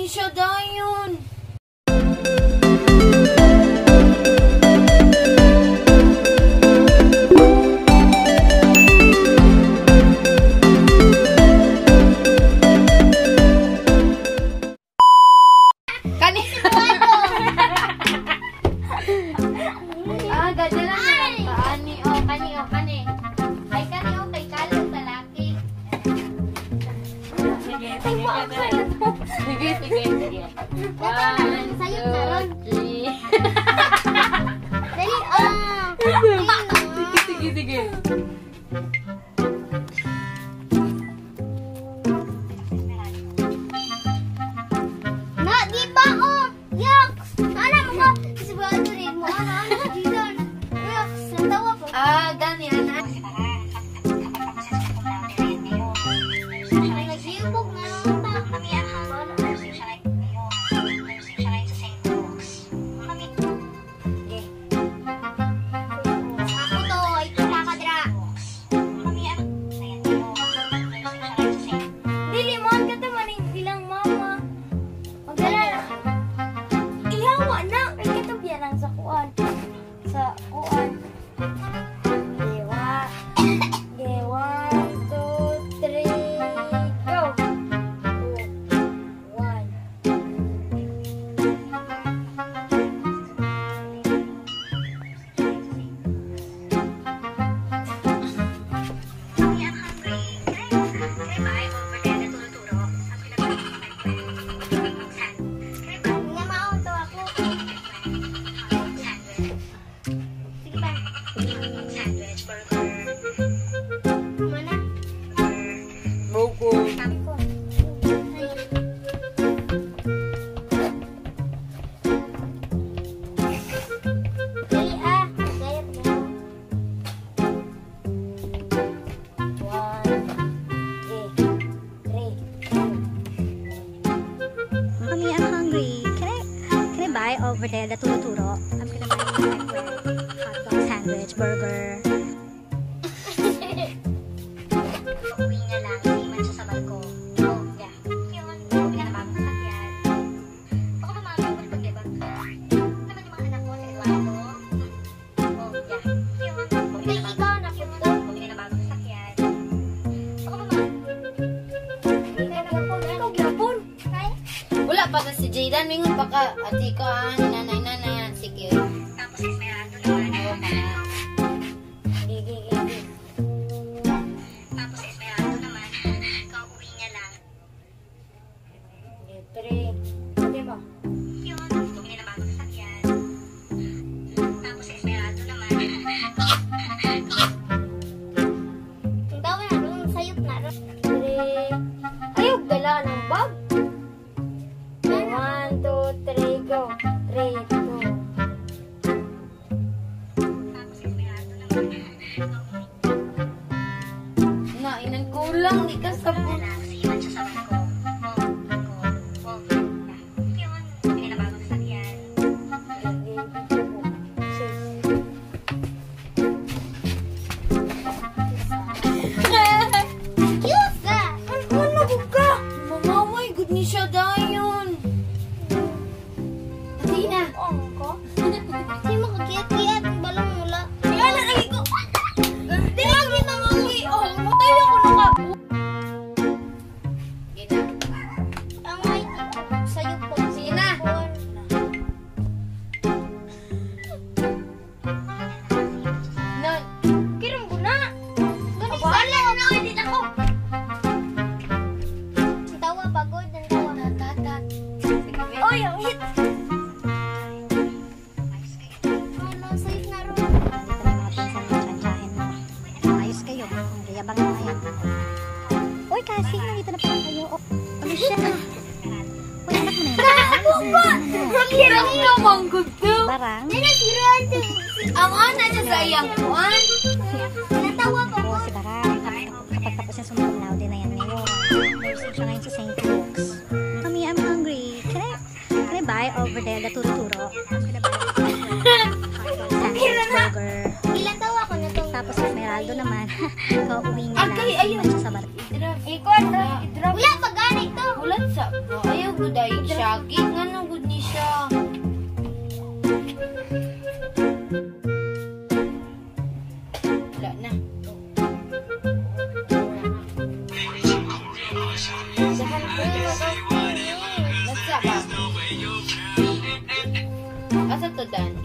ni siya dayon. Sige. 1, 2, 3. Dali, sige. Na, di ba, Yak! Ano mo? Sigurado rin mo. Ano, dito. Yak, natawa po. Gani, anak. Naghihubog na lang ta. Ako to, ito kakadra. Dili mo, ang kata maning bilang mama. Magdala na. Iyawa na. Ay, kata biyanang sa kuan. Sa kuan. Dewa. Okay, 1, 2, 3, go! 1. Namaon to ako. Sige pa. Mana? Buko. Dali gayat mo. 1, 2, 3. Mommy, I'm hungry. Can I buy over there the turo-turo? I'm gonna buy hot dog sandwich, burger. Uwi na lang, iman siya sa balko. Oh, yeah. Yun, uwi na bagong sakyan. Ako ba mami, ulit paglibang ka? Naman yung mga anak ko, sa Eduardo. Oh, yeah. Yun, uwi na Ikaw na po to. uwi na bagong sakyan. Ako ba mami? Ikaw gyapon. Kaya? Wala pa ka si Jaydan. Mingon pa ka. Ati ko nanay. Sige. Tapos Esmeraldo naman. Gigi. Tapos Esmeraldo naman. Kauwi niya lang. 3. Okay ba? Yun, bumili na bagong sasakyan. Tapos Esmeraldo naman. Ang tawa na ron, sayop na ron. 3. Ayog dala ng bag. 1, 2, 3, go. 3, 2. Tapos Esmeraldo naman. Na, inan kulang. Di ka sa Kauwi na lang, kasi iwan siya sa barko. Yun, bumili na bagong sasakyan. Cute ka! Ano ka? Mamaway, good ni siya dayon. Ati na. Ko? Di mo kakiyat-kiyat. Balong mula. Ano lagi ko? Di lagi mamangi. Oh, tayo ko na ka. Gina. Ang ay, sayop po. Sige na. Nan. Kiram ko na. Ganun wala na ulit ako. Ang tawa, pagod. Ang tawa. Oy, ang hit. Ano, safe na ron. Dito na mga pinsan mo, tsahin mo. Ayos kayo. Ang gayabang na yan. Uy, kasi nandito na pala kayo. Oh, ano siya? Uy, anak mo na yan. Hirap naman gusto. Barang. Dito, si Ron. Ang ana niya sa iyang kuan. Natawa pa Oo, ko. si Barang. Kapag tapos niya sumulong na din na yan ngayon. Nursing siya ngayon sa St. Luke's. Mommy, I'm hungry. Can I buy over there the turo-turo? I'm gonna buy hot dog sandwich, burger. Ilan tawa ko na itong... Tapos Esmeraldo naman. Kauwi niya lang. Agay, ayun. Iwan siya sa barko. Ikon, wala pag-anik to. Ulat sa. Ayaw gud ay siya. Gid nga no gud ni siya. Wala na. Dahan ko yung Nasa ba? Asa to dan?